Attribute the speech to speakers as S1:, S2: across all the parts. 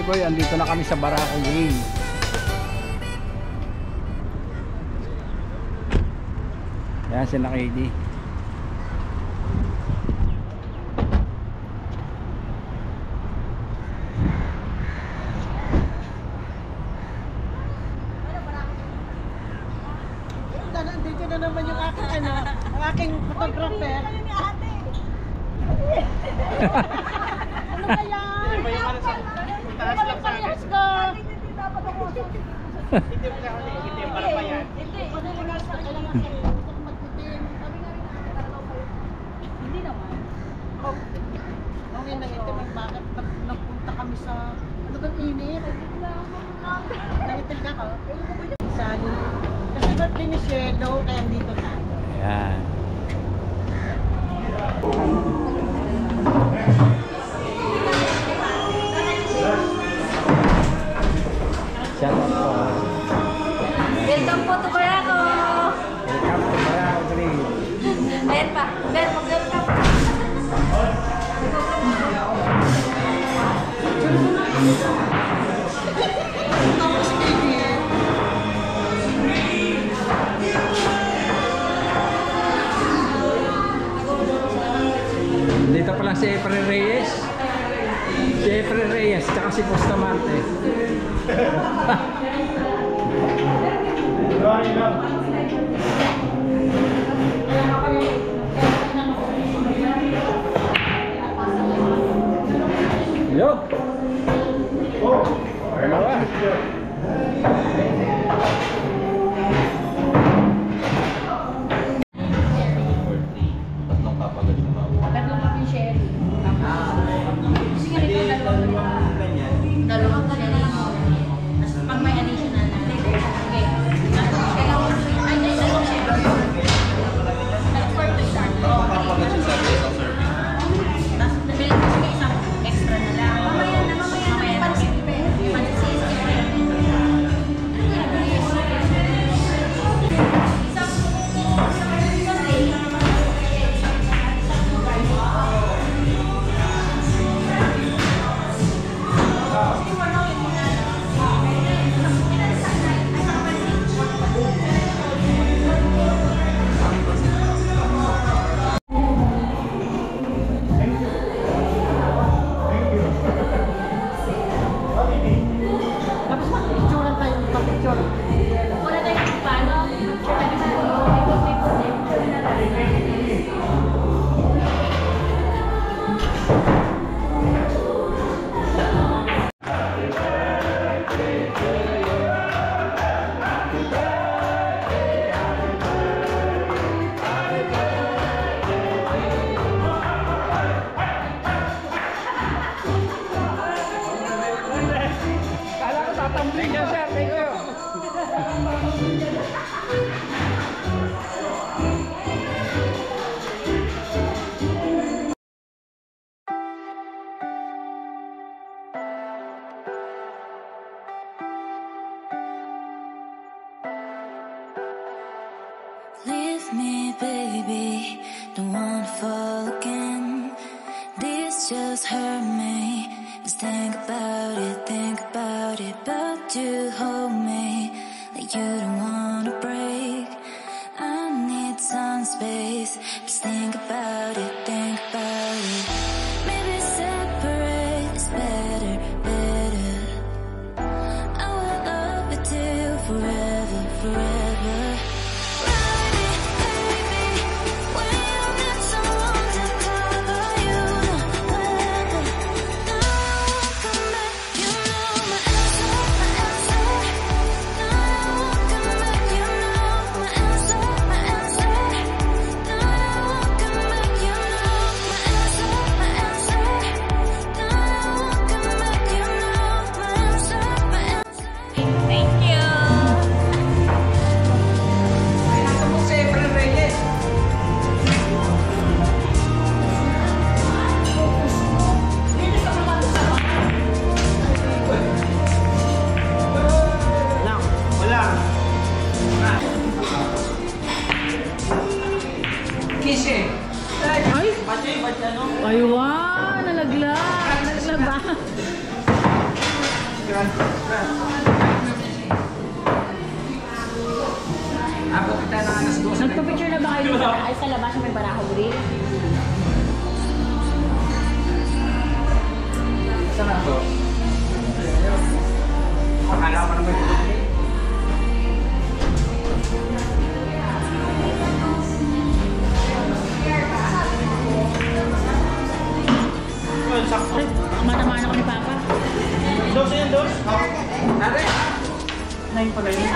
S1: Boy, andito na kami sa Barako Grill. Yan sila KD.
S2: Nandito na naman yung aking ang aking photographer. Ano ba yan? Taas lang sa akin. Hindi mo na ako itim para pa yan. Hindi naman. Okay nang itim ang bakit nagpunta kami sa ano bang init? Nangitim ka ko? Sali. Kasi birthday ni Shelo kaya dito na.
S1: Ayan. Shout out po.
S3: Welcome po to Barako.
S1: Welcome to Barako Grill.
S3: Ayan pa. Ben, mag-welcome pa.
S1: Dito pala si April Reyes. Si April Reyes, tsaka si Bustamante. Yo! Dalawa!
S3: Tatlong kape sherry. Sige, dalawang ganyan. Pag may additional na. Okay. Ay, dalawang sherry. That's for the start. Tapos, nabili ko siya isang extra na lang. Mamaya na. Pansit.
S2: Tapos picturean tayo ng picture.
S3: Wala tayong paano.
S1: Kala ko tatambling niya, sir. Thank you.
S4: Leave me, baby, don't wanna fall again. This just hurt me. Just think about it, but you hold me like you don't wanna break. I need some space. Just think about it, Maybe separate is better. I will love you till forever.
S2: Ay, wow! Nalaglag ba?
S1: Abot kita na alas 2.
S3: Nagpa-picture na ba kayo ay sa labas may Barako Grill?
S1: Saan na to? Akala ko naman ito.
S3: Mata-mana ko ni Papa.
S2: Dos yan, dos?
S1: Nare!
S2: 9 pala yun.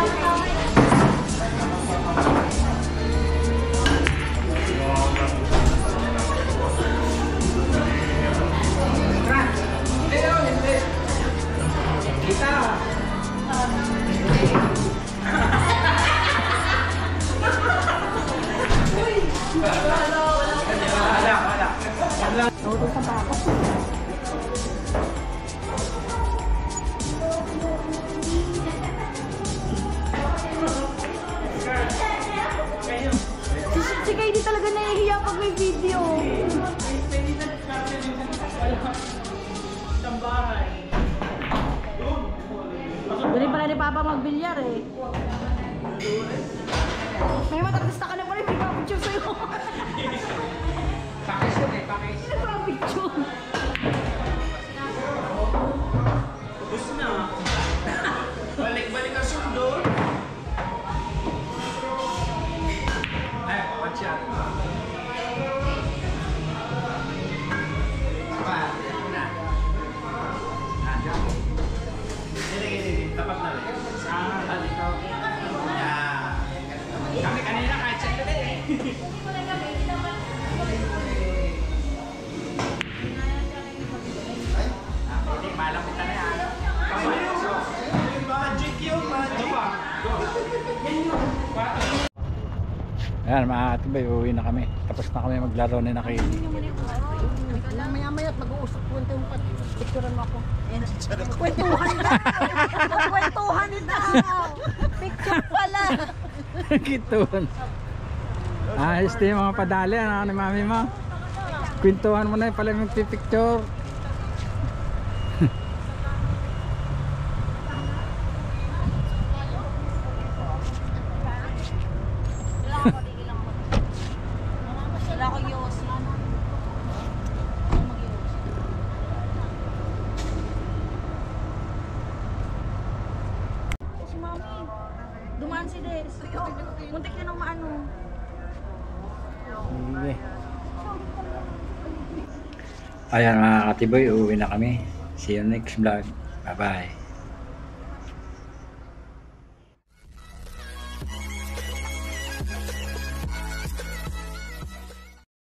S1: Kita!
S3: Nauto sa Papa. Si Katie talaga nahihiya pag may video. Dali pala ni Papa magbilyar eh. May matatista ka na pala yung picture sa'yo.
S1: Pakis yun eh, pakis.
S3: Picture.
S2: Ubus na. Balik-balik ang sundo.
S1: Ay, pakit siya. Pa, ito na. Nandiyan.
S2: Hindi. Tapat na rin.
S1: Dito. Yan. Kami kanina kahit siya ito eh. Hindi, malapit na yan.
S2: Magic yun, magic.
S1: Ayan, mga katibay, uwi na kami. Tapos na kami maglaro ni na kayo.
S2: Maya-maya at mag-uusap po yung pat. Picturean mo ako.
S3: Kwentuhan daw! Kwentuhan daw! Picture pala!
S1: Kituan. Ayos din mga padali, ano ni mami mo? Kwentuhan mo na yung pala magpipicture.
S3: Wala ko yos. Si Mami, dumaan si Des. Muntik na ng maano.
S1: Sige. Ayan mga katiboy, uuwi na kami. See you next vlog. Bye bye.